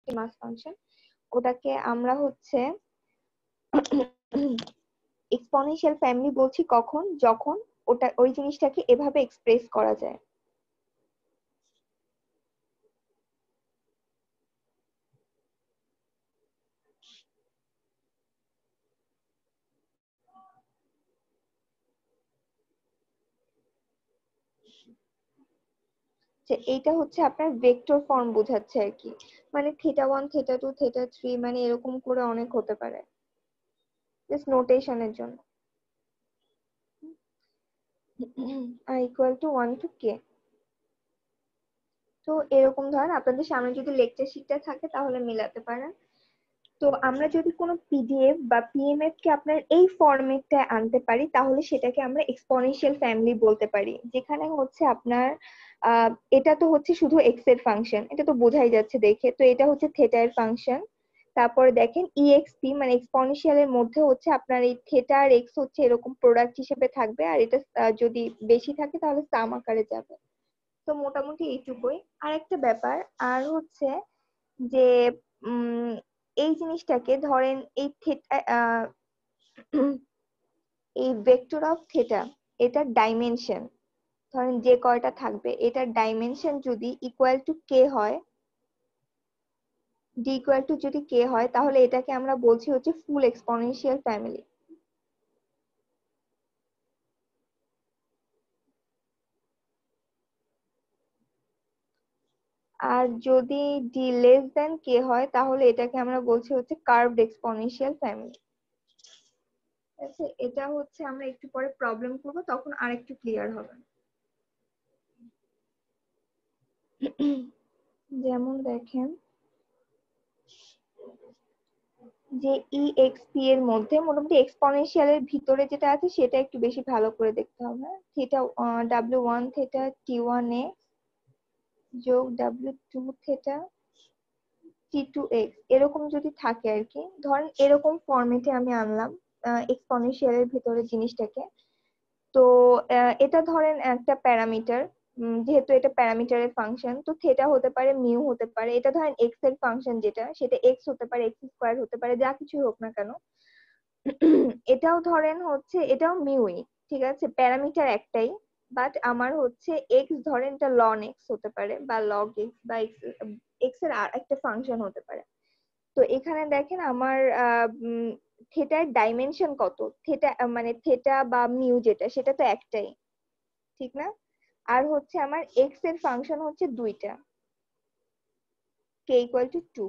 একটি মাস ফাংশন, ওটাকে আমরা হচ্ছে এক্সপোনেনশিয়াল ফ্যামিলি বলছি কখন, যখন ওই জিনিসটাকে এভাবে এক্সপ্রেস করা যায়। যে এইটা হচ্ছে আপনার ভেক্টর ফর্ম বোঝাচ্ছে আর কি, মানে θ1 θ2 θ3 মানে এরকম করে অনেক হতে পারে, জাস্ট নোটেশনের জন্য। আর ইকুয়াল টু 1 to k। তো এরকম ধরেন আপনাদের সামনে যদি লেকচার শিটটা থাকে তাহলে মিলাতে পারেন। তো আমরা যদি কোনো পিডিএফ বা পিএমএফ কে আপনার এই ফরম্যাটটা আনতে পারি তাহলে সেটাকে আমরা এক্সপোনেনশিয়াল ফ্যামিলি বলতে পারি, যেখানে হচ্ছে আপনার এটা তো হচ্ছে শুধু এক্স এর ফাংশন, এটা তো বোঝাই যাচ্ছে দেখে। তো এটা হচ্ছে থেটা এর ফাংশন। তারপরে দেখেন ইএক্সপি মানে এক্সপোনেনশিয়াল এর মধ্যে হচ্ছে আপনার এই থেটা আর এক্স হচ্ছে এরকম প্রোডাক্ট হিসেবে থাকবে, আর এটা যদি বেশি থাকে তাহলে সাম আকারে যাবে। তো মোটামুটি এইটুকুই। আর একটা ব্যাপার আর হচ্ছে যে এই জিনিসটাকে ধরেন এই থেটা এই ভেক্টর অফ থেটা, এটার ডাইমেনশন ধরেন যে কয়টা থাকবে এটার ডাইমেনশন যদি ইকুয়াল টু কে হয়, ডি ইকুয়াল টু যদি কে হয়, তাহলে এটাকে আমরা বলছি হচ্ছে ফুল এক্সপোনেনশিয়াল ফ্যামিলি। আর যদি ডি লেস দেন কে হয় তাহলে এটাকে আমরা বলছি হচ্ছে কার্ভড এক্সপোনেনশিয়াল ফ্যামিলি। আচ্ছা, এটা হচ্ছে আমরা একটু পরে প্রবলেম করব, তখন আরেকটু ক্লিয়ার হবে। যেমন দেখেন যে ইএক্সপি এর মধ্যে মোটামুটি এক্সপোনেনশিয়াল এর ভিতরে যেটা আছে সেটা একটু বেশি ভালো করে দেখতে হবে। Theta w1 theta t1 x যোগ w2 থিটা t2x এরকম যদি থাকে আর কি, ধরেন এরকম ফরম্যাটে আমি আনলাম এক্সপোনেনশিয়াল এর ভিতরে জিনিসটাকে। তো এটা ধরেন একটা প্যারামিটার, যেহেতু এটা প্যারামিটারের ফাংশন, তো থেটা হতে পারে মিউ হতে পারে, এটা ধরেন এক্স এর ফাংশন যেটা সেটা এক্স হতে পারে, এক্স স্কোয়ার হতে পারে, যা কিছু হোক না কেন। এটাও ধরেন হচ্ছে এটাও মিউই, ঠিক আছে, প্যারামিটার একটাই, বাট আমার হচ্ছে এক্স ধরেন এটা লন এক্স হতে পারে বা লগ এক্স বা এক্স এক্স এর আর একটা ফাংশন হতে পারে। তো এখানে দেখেন আমার থেটার ডাইমেনশন কত, থেটা মানে থেটা বা মিউ যেটা সেটা তো একটাই, ঠিক না? আর হচ্ছে আমার এক্স এর ফাংশন হচ্ছে দুইটা, কে ইকুয়াল টু 2।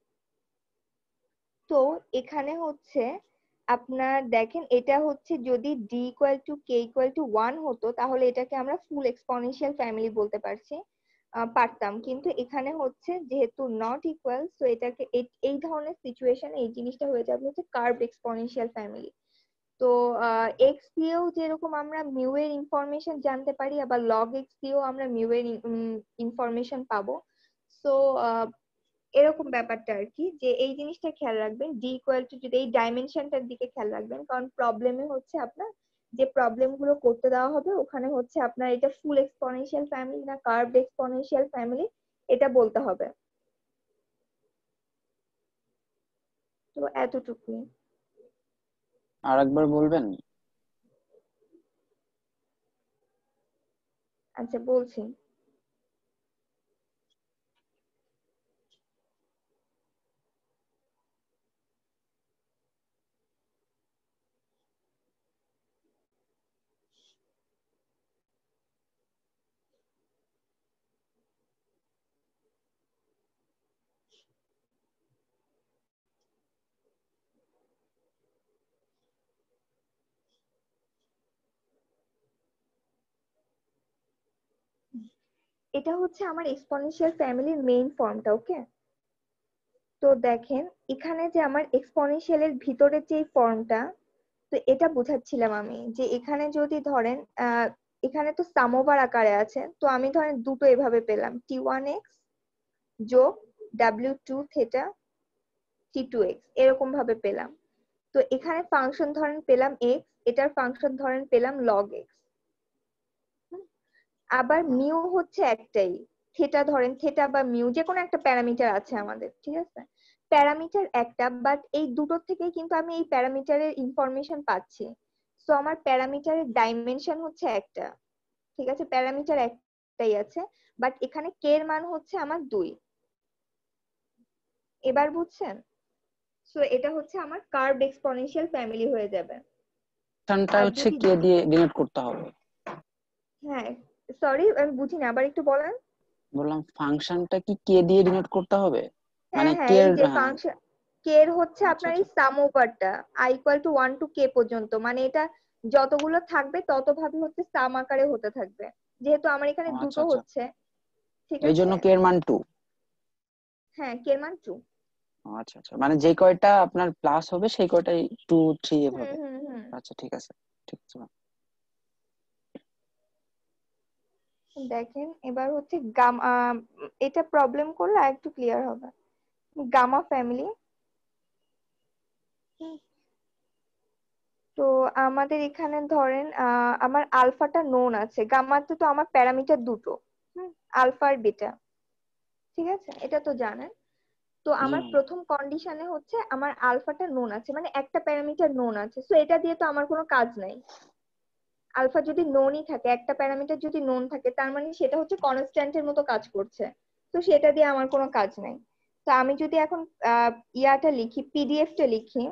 তো এখানে হচ্ছে আপনার দেখেন এটা হচ্ছে যদি D equal to K equal to 1 হতো তাহলে এটাকে আমরা ফুল এক্সপোনেনশিয়াল ফ্যামিলি বলতে পারতাম, কিন্তু এখানে হচ্ছে যেহেতু নট ইকুয়াল, তো এটাকে এই ধরনের সিচুয়েশনে এই জিনিসটা হয়ে যাবে হচ্ছে কার্ভড এক্সপোনেনশিয়াল ফ্যামিলি। তো এক্স দিয়েও যেরকম আমরা মিউ এর ইনফরমেশন জানতে পারি, আবার লগ এক্স দিয়েও আমরা মিউ এর ইনফরমেশন পাবো। সো এরকম ব্যাপারটা আর কি, যে এই জিনিসটা খেয়াল রাখবেন, ডি ইকুয়াল টু যদি এই ডাইমেনশনটার দিকে খেয়াল রাখবেন, কারণ প্রবলেমে হচ্ছে আপনার যে প্রবলেম গুলো করতে দেওয়া হবে ওখানে হচ্ছে আপনার এটা ফুল এক্সপোনেনশিয়াল ফ্যামিলি না কার্ভড এক্সপোনেনশিয়াল ফ্যামিলি এটা বলতে হবে। তো এতটুকুই। আরেকবার বলবেন? আচ্ছা বলছি। এটা হচ্ছে আমার এক্সপোনেনশিয়াল ফ্যামিলির মেইন ফর্মটা, ওকে? তো দেখেন এখানে যে আমার এক্সপোনেনশিয়ালের ভিতরে যে ফর্মটা, তো এটা বোঝাচ্ছিলাম আমি যে এখানে যদি ধরেন এখানে তো সামোবার আকারে আছে, তো আমি ধরেন দুটো এভাবে পেলাম t1x যোগ w2 থেটা t2x এরকম ভাবে পেলাম। তো এখানে ফাংশন ধরেন পেলাম x, এটার ফাংশন ধরেন পেলাম log x। আবার মিউ হচ্ছে একটাই, থেটা ধরেন, থেটা বা মিউ যে কোনো একটা প্যারামিটার আছে আমাদের, ঠিক আছে? প্যারামিটার একটা, বাট এই দুটো থেকেই কিন্তু আমি এই প্যারামিটারের ইনফরমেশন পাচ্ছি। সো আমার প্যারামিটারের ডাইমেনশন হচ্ছে একটা, ঠিক আছে? প্যারামিটার একটাই আছে, বাট এখানে কে এর মান হচ্ছে আমার 2। এবার বুঝছেন? সো এটা হচ্ছে আমার কার্ভড এক্সপোনেনশিয়াল ফ্যামিলি হয়ে যাবে। ফাংশনটা আর হচ্ছে যদি, কে দিয়ে ডিনোট করতে হবে? হ্যাঁ সরি আমি বুঝিনি, আবার একটু বলেন। বললাম ফাংশনটা কি কে দিয়ে ডিনোট করতে হবে? মানে হ্যাঁ হ্যাঁ, কে এই যে হ্যাঁ। ফাংশন কে এর হচ্ছে আচ্ছা আপনার আচ্ছা এই সাম ওভারটা i equal to 1 to K পর্যন্ত, মানে এটা যতগুলো থাকবে তত ভাবে হচ্ছে সাম আকারে হতে থাকবে, যেহেতু আমার ও এখানে আচ্ছা দুটো আচ্ছা, হচ্ছে, ঠিক এই আছে? জন্য কে এর মান 2। হ্যাঁ, কে এর মান 2। আচ্ছা আচ্ছা, মানে যে কয়টা আপনার প্লাস হবে সেই কয়টাই 2 3 হুম এভাবে। হুম হুম। আচ্ছা ঠিক আছে, ঠিক আছে ma'am। দেখেন এবার হচ্ছে গামা, এটা প্রবলেম করলে একটু ক্লিয়ার হবে। গামা ফ্যামিলি, তো আমাদের এখানে ধরেন আমার আলফাটা নোন আছে, গামাতে তো আমার প্যারামিটার দুটো, আলফা আর বিটা, ঠিক আছে? এটা তো জানেন। তো জি আমার ম্যাম। প্রথম কন্ডিশনে হচ্ছে আমার আলফাটা নোন আছে, মানে একটা প্যারামিটার নোন আছে, তো এটা দিয়ে তো আমার কোনো কাজ নাই। আলফা যদি নোনই থাকে, একটা প্যারামিটার যদি নোন থাকে, তার মানে সেটা হচ্ছে কনস্ট্যান্টের মতো কাজ করছে, তো সেটা দিয়ে আমার কোনো কাজ নাই। তো আমি যদি এখন ইয়াটা লিখি, পিডিএফটা লিখি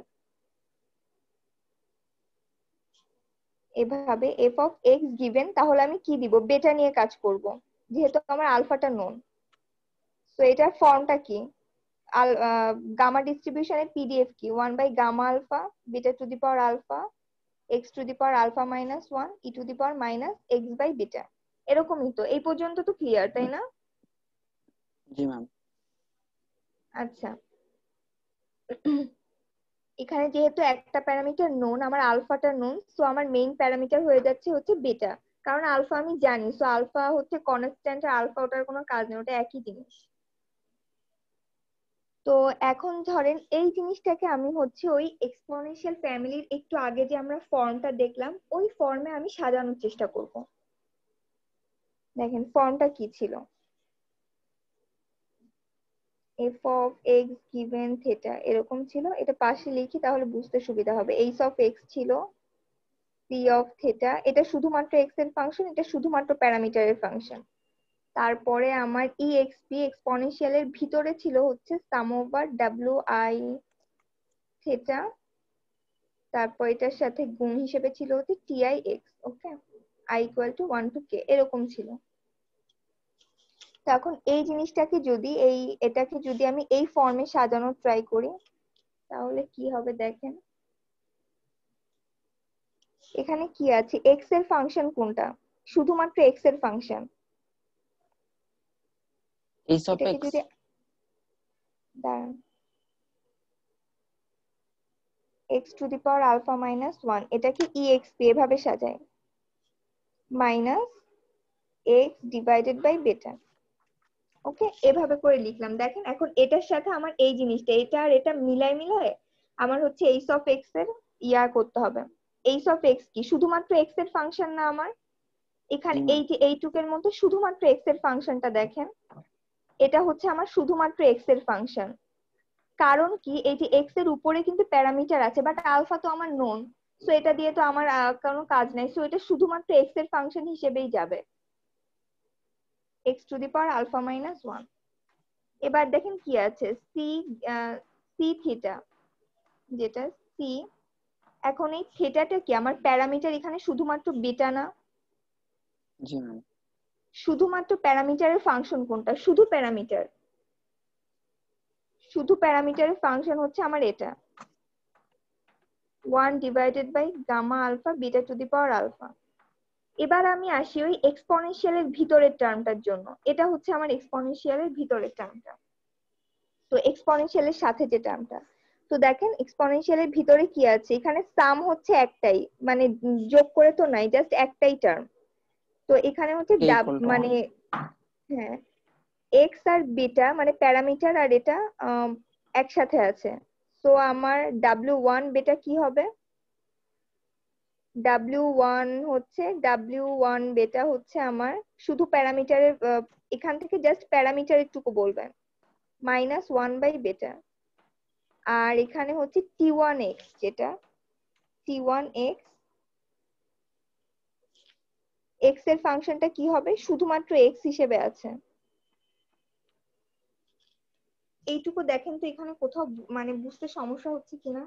এভাবে, এফ অফ এক্স গিভেন, তাহলে আমি কি দিব? বেটা নিয়ে কাজ করব, যেহেতু আমার আলফাটা নোন। তো এটার ফর্মটা কি? গামা ডিস্ট্রিবিউশনের পিডিএফ কি? 1/গামা alpha beta to the power alpha x to the power alpha minus 1 e to the power minus x by beta. এরকমই তো, এই পর্যন্ত তো ক্লিয়ার, তাই না? জি ম্যাম। আচ্ছা, এখানে যেহেতু একটা প্যারামিটার নোন, আমার আলফাটা নোন, সো আমার মেইন প্যারামিটার হয়ে যাচ্ছে হচ্ছে বেটা, কারণ আলফা আমি জানি, সো আলফা হচ্ছে কনস্ট্যান্ট, আর আলফা ওটার কোনো কাজ নেই, ওটা একই জিনিস। তো এখন ধরেন এই জিনিসটাকে আমি হচ্ছে ওই এক্সপোনেনশিয়াল ফ্যামিলির একটু আগে যে আমরা ফর্মটা দেখলাম, ওই ফর্মে আমি সাজানোর চেষ্টা করব। দেখেন ফর্মটা কি ছিল, F of x given theta এরকম ছিল, এটা পাশে লিখি তাহলে বুঝতে সুবিধা হবে। এইচ অফ এক্স ছিল, পি অফ থেটা, এটা শুধুমাত্র এক্স এর ফাংশন, এটা শুধুমাত্র প্যারামিটারের ফাংশন। তারপরে আমার ই এক্স পি এক্সপোনেনশিয়ালের ভিতরে ছিল হচ্ছে sum over W I theta, তারপর এটার সাথে গুণ হিসেবে ছিল হচ্ছে TI x, okay, I equal to 1 to K, এরকম ছিল। তো এখন এই জিনিসটাকে যদি এটাকে যদি আমি এই ফর্মে সাজানোর ট্রাই করি, তাহলে কি হবে দেখেন। এখানে কি আছে? এক্স এর ফাংশন কোনটা? শুধুমাত্র এক্স এর ফাংশন। এইচ অফ এটাকে এক্স। যদি, দাঁড়ান, x to the power alpha minus 1, এটাকে ই এক্স পি এভাবে সাজাই, মাইনাস এক্স ডিভাইডেড বাই বেটা, ওকে, এভাবে করে লিখলাম। দেখেন এখন এটার সাথে আমার এই জিনিসটা, এটা আর এটা মিলাই মিলায় আমার হচ্ছে এইচ অফ এক্স এর ইয়া করতে হবে। এইচ অফ এক্স কি? শুধুমাত্র এক্স এর ফাংশন না আমার? এখানে জি ম্যাম। এই যে এইটুকের মধ্যে শুধুমাত্র এক্স এর ফাংশনটা দেখেন, এটা হচ্ছে আমার শুধুমাত্র এক্স এর ফাংশন। কারণ কি, এই যে এক্স এর উপরে কিন্তু প্যারামিটার আছে, বাট আলফা তো আমার নোন, সো এটা দিয়ে তো আমার কোনো কাজ নাই, সো এটা শুধুমাত্র এক্স এর ফাংশন হিসেবেই যাবে, x to the power alpha minus 1। এবার দেখেন কি আছে, সি সি থিটা, যেটা সি, এখন এই থিটাটা কি? আমার প্যারামিটার এখানে শুধুমাত্র বিটা না? জি ম্যাম। শুধুমাত্র প্যারামিটারের ফাংশন কোনটা? শুধু প্যারামিটার, শুধু প্যারামিটারের ফাংশন হচ্ছে আমার এটা, 1/গামা alpha beta to the power alpha. এবার আমি আসি ওই এক্সপোনেনশিয়ালের ভিতরের টার্মটার জন্য, এটা হচ্ছে আমার এক্সপোনেনশিয়ালের ভিতরের টার্মটা। তো এক্সপোনেনশিয়ালের সাথে যে টার্মটা, তো দেখেন এক্সপোনেনশিয়ালের ভিতরে কি আছে, এখানে সাম হচ্ছে একটাই, মানে যোগ করে তো নাই, জাস্ট একটাই টার্ম। তো এখানে হচ্ছে কে ইকুয়াল টু 1। মানে, হ্যাঁ, এক্স আর বিটা মানে প্যারামিটার আর এটা একসাথে আছে, তো আমার W1 বেটা কি হবে? W1 হচ্ছে W1 বেটা হচ্ছে আমার শুধু প্যারামিটারের এখান থেকে জাস্ট প্যারামিটার একটুকু বলবেন -1/বেটা। আর এখানে হচ্ছে T1x যেটা T1x x এর ফাংশনটা কি হবে, শুধুমাত্র x হিসেবে আছে। এইটুকু দেখেন তো এখানে কোথাও মানে বুঝতে সমস্যা হচ্ছে কিনা।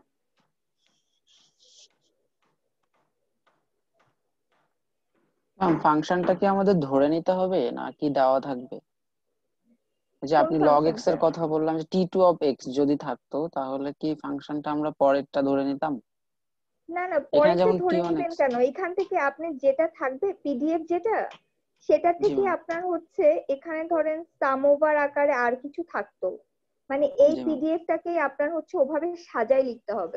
ম্যাম ফাংশনটা কি আমাদের ধরে নিতে হবে নাকি দেওয়া থাকবে? যে কোন আপনি log x ফাংশনটা? এর কথা বললাম, যে t2 of x যদি থাকতো তাহলে কি ফাংশনটা আমরা পরেরটা ধরে নিতাম? না না, এখানে পরেরটা যেমন ধরে t1x। নিবেন কেন? এখান থেকে আপনি যেটা থাকবে পিডিএফ যেটা, সেটা জি থেকে ম্যাম। আপনার হচ্ছে এখানে ধরেন সাম ওভার আকারে আর কিছু থাকতো, মানে এই জি ম্যাম। পিডিএফটাকেই আপনার হচ্ছে ওভাবে সাজাই লিখতে হবে,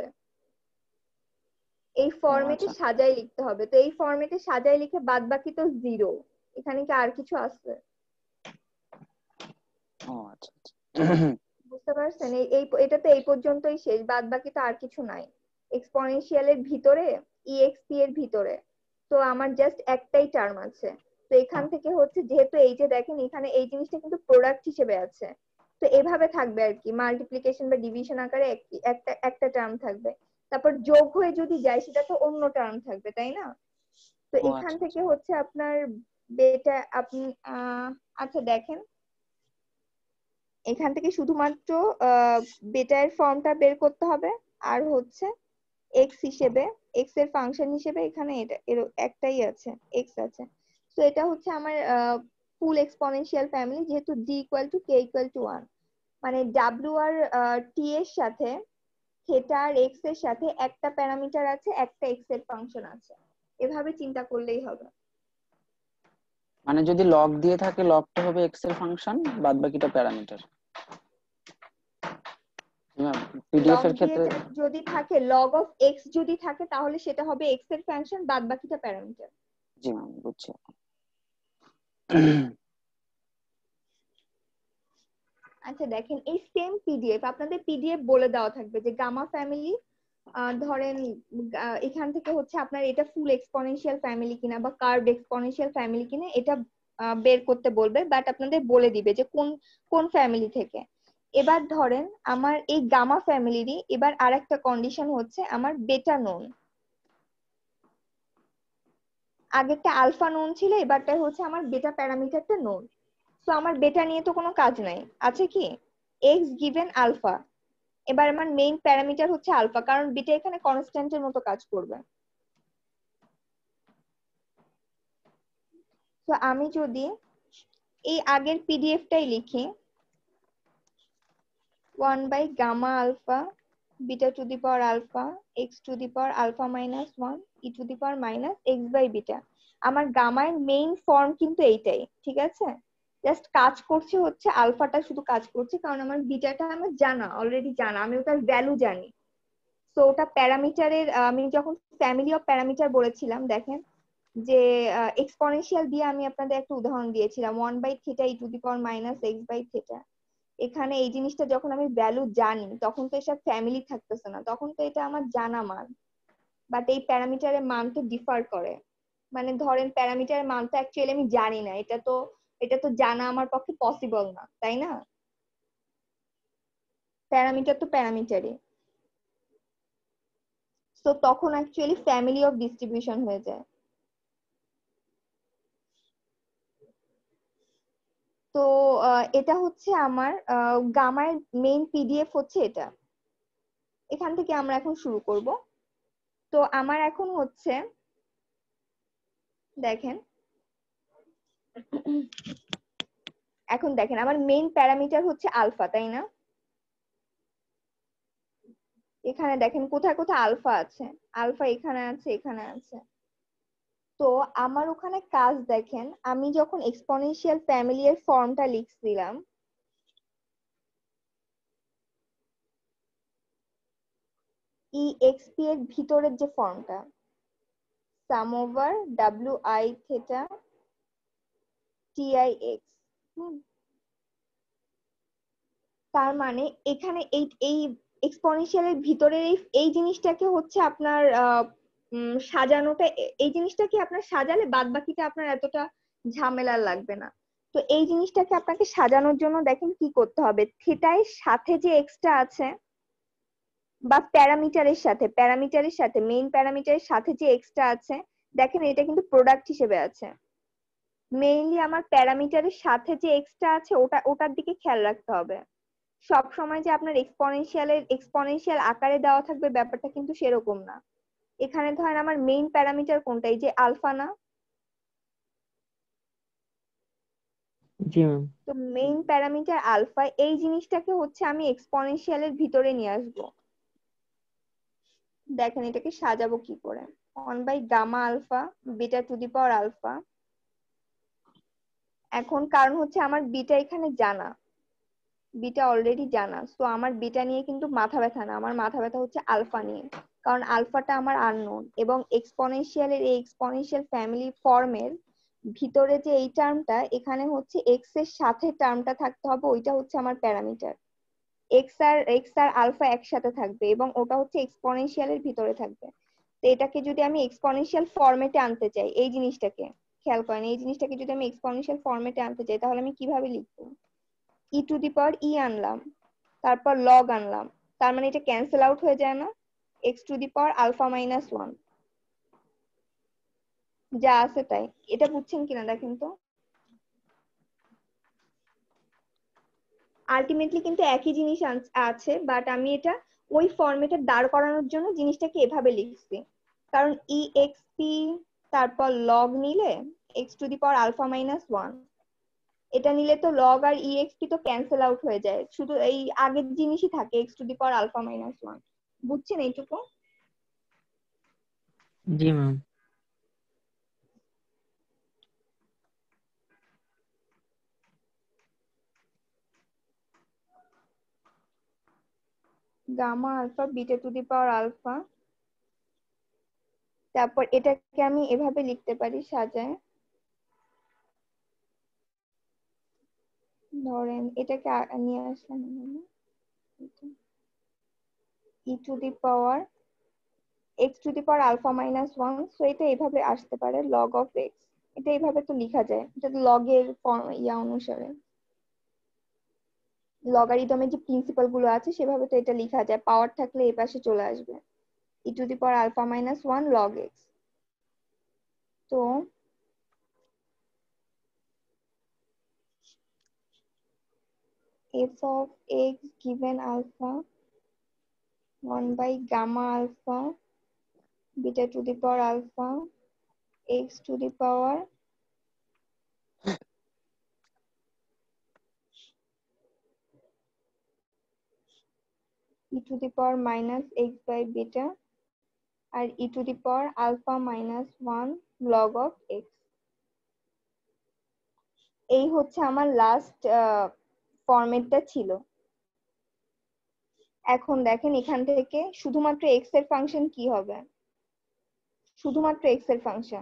এই ও ফরম্যাটে আচ্ছা। সাজাই লিখতে হবে। তো এই ফরম্যাটে সাজাই লিখে বাদ বাকি তো জিরো। এখানে কি আর কিছু আছে? ও আচ্ছা আচ্ছা। বুঝতে পারছেন? এটা তো এই পর্যন্তই শেষ, বাদ বাকি তো আর কিছু নাই এক্সপোনেনশিয়ালের ভিতরে, ইএক্সপি এর ভিতরে। তো আমার জাস্ট একটাই টার্ম আছে। তো এখান থেকে হচ্ছে যেহেতু এই যে দেখেন এখানে এই জিনিসটা কিন্তু প্রোডাক্ট হিসেবে আছে, তো এভাবে থাকবে আর কি, মাল্টিপ্লিকেশন বা ডিভিশন আকারে একটা একটা টার্ম থাকবে। তারপর যোগ হয়ে যদি যায় সেটা তো অন্য টার্ম থাকবে, তাই না? তো ও এখান আচ্ছা থেকে আচ্ছা। হচ্ছে আপনার বেটা আপনি আচ্ছা দেখেন, এখান থেকে শুধুমাত্র বেটার ফর্মটা বের করতে হবে। আর হচ্ছে এক্স হিসেবে, এক্স এর ফাংশন হিসেবে এখানে এটা এর একটাই আছে, এক্স আছে। তো এটা হচ্ছে আমার ফুল এক্সপোনেনশিয়াল ফ্যামিলি, যেহেতু d = k = 1, মানে ডাব্লিউ আর টি এর সাথে, থিটা আর এক্স এর সাথে একটা প্যারামিটার আছে, একটা এক্স এর ফাংশন আছে। এভাবে চিন্তা করলেই হবে। মানে যদি লগ দিয়ে থাকে লগটা হবে এক্স এর ফাংশন, বাদ বাকিটা প্যারামিটার। ম্যাম পিডিএফ লগ এর দিয়ে ক্ষেত্রে। যদি থাকে, লগ অফ এক্স যদি থাকে তাহলে সেটা হবে এক্স এর ফাংশন, বাদ বাকিটা প্যারামিটার। জি ম্যাম বুঝছি। আচ্ছা দেখেন, এই সেম পিডিএফ আপনাদের পিডিএফ বলে দেওয়া থাকবে যে গামা ফ্যামিলি, ধরেন এখান থেকে হচ্ছে আপনার এটা ফুল এক্সপোনেনশিয়াল ফ্যামিলি কিনা বা কার্ভ এক্সপোনেনশিয়াল ফ্যামিলি কিনা এটা বের করতে বলবে, বাট আপনাদের বলে দিবে যে কোন কোন ফ্যামিলি থেকে। এবার ধরেন আমার এই গামা ফ্যামিলিরই এবার আরেকটা কন্ডিশন হচ্ছে আমার বেটা নোন, আগেরটা আলফা নোন ছিল, এবারটা হচ্ছে আমার বেটা প্যারামিটারটা নোন। তো আমার বেটা নিয়ে তো কোনো কাজ নাই, আছে কি, এক্স গিভেন আলফা। এবার আমার মেইন প্যারামিটার হচ্ছে আলফা, কারণ বিটা এখানে কনস্ট্যান্টের মতো কাজ করবে। তো আমি যদি এই আগের পিডিএফটাই লিখি, 1/gamma alpha beta⁴ x⁴α−1 e⁻⁻x/β। আমার গামার মেইন ফর্ম কিন্তু এইটাই, ঠিক আছে? জাস্ট কাজ করছে হচ্ছে আলফাটা, শুধু কাজ করছে কারণ আমার বিটাটা আমার জানা, অলরেডি জানা, আমি ওটার ভ্যালু জানি। তো ওটা প্যারামিটারের, আমি যখন ফ্যামিলি অফ প্যারামিটার বলেছিলাম দেখেন, যে এক্সপোনেনশিয়াল দিয়ে আমি আপনাদের একটা উদাহরণ দিয়েছিলাম 1/θ e⁻x/θ। এখানে এই জিনিসটা যখন আমি ভ্যালু জানি তখন তো এসব ফ্যামিলি থাকতেছে না, তখন তো এটা আমার জানা মান। বাট এই প্যারামিটারের মান তো ডিফার করে, মানে ধরেন প্যারামিটারের মান তো অ্যাকচুয়ালি আমি জানি না, এটা তো জানা আমার পক্ষে পসিবল না, তাই না? প্যারামিটার তো প্যারামিটারই। তো তখন অ্যাকচুয়ালি ফ্যামিলি অফ ডিস্ট্রিবিউশন হয়ে যায়। তো এটা হচ্ছে আমার গামার মেইন পিডিএফ হচ্ছে এটা। এখান থেকে আমরা এখন শুরু করব। তো আমার এখন হচ্ছে দেখেন, এখন দেখেন আমার মেইন প্যারামিটার হচ্ছে আলফা, তাই না? এখানে দেখেন কোথায় কোথায় আলফা আছে, আলফা এখানে আছে, এখানে আছে। তো আমার ওখানে কাজ দেখেন, আমি যখন এক্সপোনেনশিয়াল ফ্যামিলি এর ফর্মটা লিখছিলাম, ইএক্সপি এর ভিতরের যে ফর্মটা, সাম ওভার WI θ TIX, তার মানে এখানে এই এই এক্সপোনেনশিয়ালের ভিতরের এই এই জিনিসটাকে হচ্ছে আপনার সাজানোটা এই জিনিসটাকে আপনার সাজালে বাদ বাকিটা আপনার এতটা ঝামেলা লাগবে না। তো এই জিনিসটাকে আপনাকে সাজানোর জন্য দেখেন কি করতে হবে, থিটার সাথে যে এক্সট্রা আছে বা প্যারামিটারের সাথে মেইন প্যারামিটারের সাথে যে এক্সট্রা আছে, দেখেন এটা কিন্তু প্রোডাক্ট হিসেবে আছে। মেইনলি আমার প্যারামিটারের সাথে যে এক্সট্রা আছে ওটার দিকে খেয়াল রাখতে হবে। সব সময় যে আপনার এক্সপোনেনশিয়াল আকারে দেওয়া থাকবে ব্যাপারটা কিন্তু সেরকম না। এখানে ধরেন আমার মেইন প্যারামিটার কোনটা, এই যে আলফা না? জি ম্যাম। তো মেইন প্যারামিটার আলফা, এই জিনিসটাকে হচ্ছে আমি এক্সপোনেনশিয়ালের ভিতরে নিয়ে আসবো। দেখেন এটাকে সাজাবো কি করে, 1/গামা alpha beta to the power alpha. এখন কারণ হচ্ছে আমার বিটা এখানে জানা, বিটা অলরেডি জানা, তো আমার বিটা নিয়ে কিন্তু মাথা ব্যথা না, আমার মাথা ব্যথা হচ্ছে আলফা নিয়ে। কারণ আলফাটা আমার আননোন, এবং এই এক্সপোনেনশিয়াল ফ্যামিলি ফর্মের ভিতরে যে এই টার্মটা এখানে হচ্ছে এক্স এর সাথে টার্মটা থাকতে হবে, ওইটা হচ্ছে আমার প্যারামিটার। এক্স আর আলফা একসাথে থাকবে এবং ওটা হচ্ছে এক্সপোনেনশিয়ালের ভিতরে থাকবে। তো এটাকে যদি আমি এক্সপোনেনশিয়াল ফরম্যাটে আনতে চাই, এই জিনিসটাকে খেয়াল করেন, এই জিনিসটাকে যদি আমি এক্সপোনেনশিয়াল ফরম্যাটে আনতে চাই তাহলে আমি কিভাবে লিখবো? ই টু দি পাওয়ার ই আনলাম, তারপর লগ আনলাম, তার মানে এটা ক্যান্সেল আউট হয়ে যায় না? X to the power alpha minus one, যা আছে তাই। এটা বুঝছেন কিনা দেখেন তো। আলটিমেটলি কিন্তু একই জিনিস আছে, বাট আমি এটা ওই ফরম্যাটে দাঁড় করানোর জন্য জিনিসটাকে এভাবে লিখছি। কারণ ই এক্স পি তারপর লগ নিলে x to the power alpha minus one, এটা নিলে তো লগ আর ই এক্স পি তো ক্যান্সেল আউট হয়ে যায়, শুধু এই আগের জিনিসই থাকে x to the power alpha minus one. বুঝছেন এইটুকু? জি ma'am. Gamma alpha beta to the power alpha, তারপর এটাকে আমি এভাবে লিখতে পারি সাজায়। ধরেন এটাকে নিয়ে আসলাম e to the power x to the power alpha minus one, so এটা এইভাবে আসতে পারে লগ অফ এক্স। এটা এইভাবে তো লেখা যায়, এটা তো লগের অনুসারে লগারিদমের যে প্রিন্সিপাল গুলো আছে সেভাবে তো এটা লেখা যায়, পাওয়ার থাকলে এই পাশে চলে আসবে e to the power alpha minus one log x. তো f of x given alpha 1/gamma alpha beta to the power alpha x to the power e to the power minus x by beta আর e to the power alpha minus 1 log of x। এই হচ্ছে আমার last ফরম্যাটটা ছিল। এখন দেখেন এখান থেকে শুধুমাত্র এক্স এর ফাংশন কি হবে, শুধুমাত্র এক্স এর ফাংশন,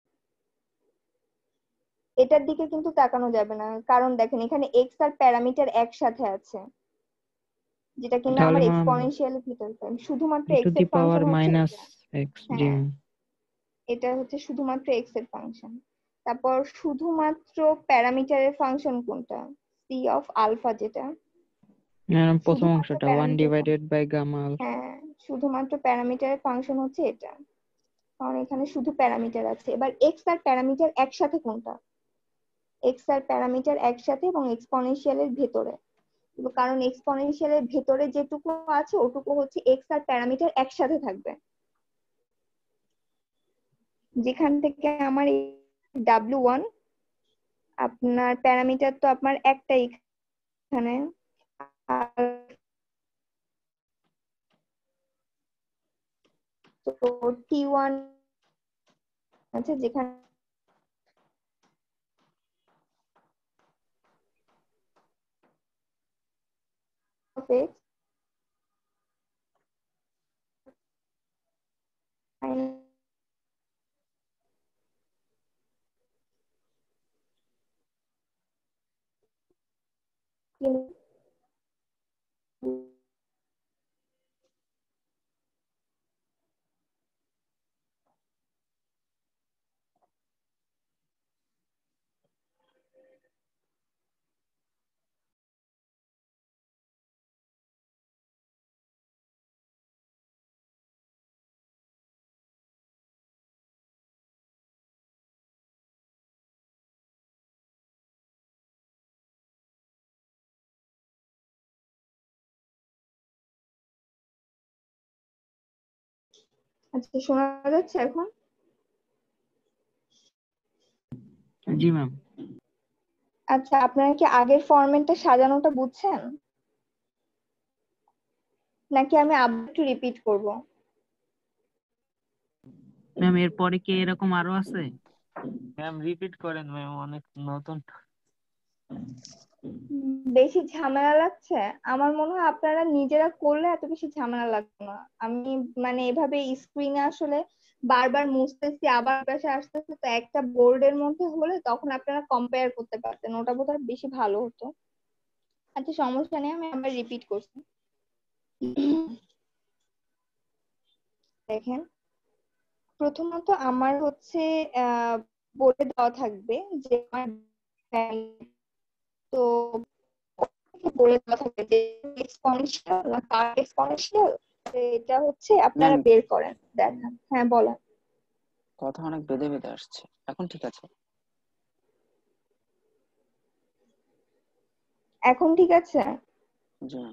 এটার দিকে কিন্তু তাকানো যাবে না, কারণ দেখেন এখানে এক্স আর প্যারামিটার একসাথে আছে, যেটা কিনা তাহলে আমার ম্যাম এক্সপোনেনশিয়ালের ভিতরে শুধুমাত্র ই টু এক্স দি এর পাওয়ার ফাংশন হচ্ছে মাইনাস এটা। এক্স। জি হ্যাঁ, ম্যাম। এটা হচ্ছে শুধুমাত্র এক্স এর ফাংশন। তারপর শুধুমাত্র প্যারামিটারের ফাংশন কোনটা, সি অফ আলফা, যেটা প্রথম শুধুমাত্র অংশটা 1 parameter, divided by gamma alpha. হ্যাঁ শুধুমাত্র প্যারামিটারের ফাংশন হচ্ছে এটা, কারণ এখানে শুধু প্যারামিটার আছে। এবার এক্স আর প্যারামিটার একসাথে কোনটা, এক্স আর প্যারামিটার একসাথে এবং এক্সপোনেনশিয়ালের ভেতরে, কারণ এক্সপোনেনশিয়ালের ভেতরে যেটুকু আছে ওটুকু হচ্ছে এক্স আর প্যারামিটার একসাথে থাকবে। যেখান থেকে আমার W1, আপনার প্যারামিটার তো আপনার একটাই এখানে, তো T1 আছে যেখানে x আচ্ছা, শোনা যাচ্ছে এখন? জি ম্যাম। আচ্ছা, আপনারা কি আগের ফরম্যাটটা সাজানোটা বুঝছেন, নাকি আমি আবার একটু রিপিট করব? ম্যাম এরপরে কি এরকম আরো আছে? ম্যাম রিপিট করেন ম্যাম, অনেক নতুন। বেশি ঝামেলা লাগছে? আমার মনে হয় আপনারা নিজেরা করলে এত বেশি ঝামেলা লাগবে না। আমি মানে এভাবে স্ক্রিনে আসলে বারবার মুছতেছি, আবার পাশে আসতেছে, তো একটা বোর্ডের মধ্যে হলে তখন আপনারা কম্পেয়ার করতে পারতেন, ওটা বোধহয় বেশি ভালো হতো। আচ্ছা, সমস্যা নেই, আমি আবার রিপিট করছি। দেখেন, প্রথমত আমার হচ্ছে বোর্ডে দেওয়া থাকবে যে আমার family, তো বলে দেওয়া থাকবে যে এক্সপোনেনশিয়াল না কার এক্সপোনেনশিয়াল, এটা হচ্ছে আপনারা ম্যাম বের করেন, দেখান। হ্যাঁ, বলেন। কথা অনেক বেঁধে বেঁধে আসছে, এখন ঠিক আছে? এখন ঠিক আছে? জি ম্যাম।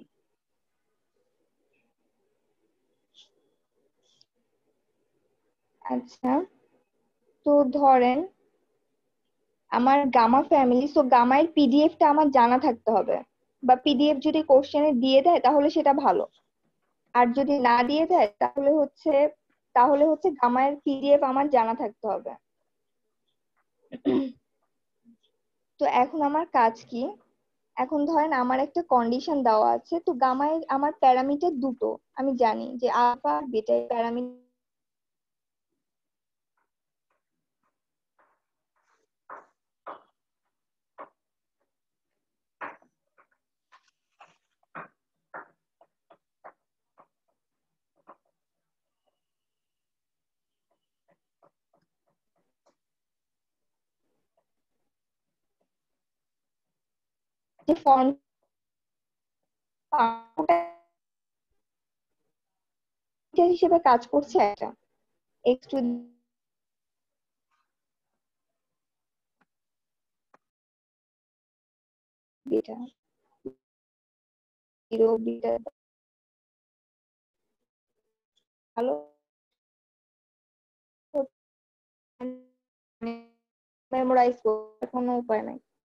আচ্ছা, তো ধরেন আমার গামা ফ্যামিলি, সো গামা এর পিডিএফটা আমার জানা থাকতে হবে, বা পিডিএফ যদি কোশ্চেনে দিয়ে দেয় তাহলে সেটা ভালো, আর যদি না দিয়ে দেয় তাহলে হচ্ছে গামা এর পিডিএফ আমার জানা থাকতে হবে। তো এখন আমার কাজ কি? এখন ধরেন আমার একটা কন্ডিশন দেওয়া আছে, তো গামায় আমার প্যারামিটার দুটো, আমি জানি যে আলফা আর বিটা প্যারামিটার। যে ফর্ম হিসেবে কাজ করছে একটা x to beta, zero beta, ভালো মেমোরাইজ করার কোনো উপায় নাই।